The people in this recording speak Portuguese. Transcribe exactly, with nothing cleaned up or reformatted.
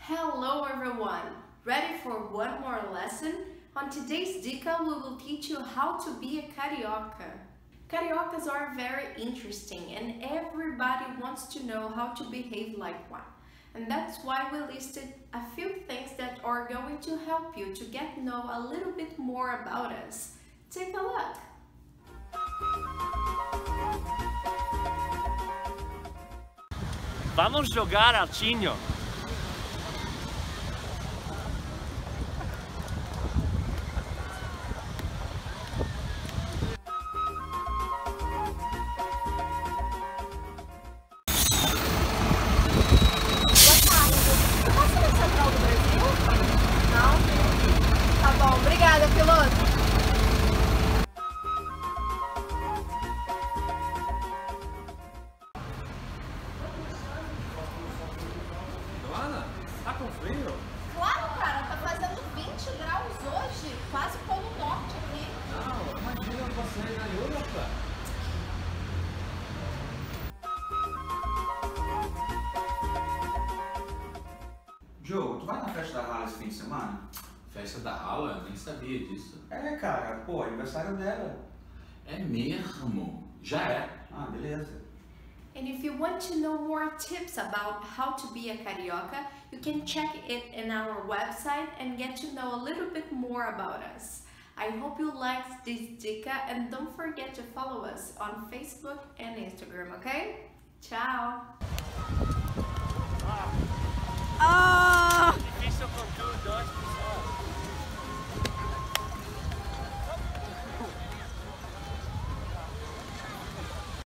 Hello everyone! Ready for one more lesson? On today's dica, we will teach you how to be a carioca. Cariocas are very interesting and everybody wants to know how to behave like one. And that's why we listed a few things that are going to help you to get to know a little bit more about us. Take a look! Vamos jogar altinho. Tá bom, obrigada, piloto. Luana, tá com frio? Claro, cara, tá fazendo vinte graus hoje, quase polo norte aqui. Não, imagina você na Europa. Joe, tu vai na festa da Hala esse fim de semana? Festa da Hala? Nem sabia disso. É, cara, pô, aniversário dela. É mesmo? Já é. Ah, beleza. And if you want to know more tips about how to be a carioca, you can check it in our website and get to know a little bit more about us. I hope you liked this dica and don't forget to follow us on Facebook and Instagram, okay? Ciao! Oh!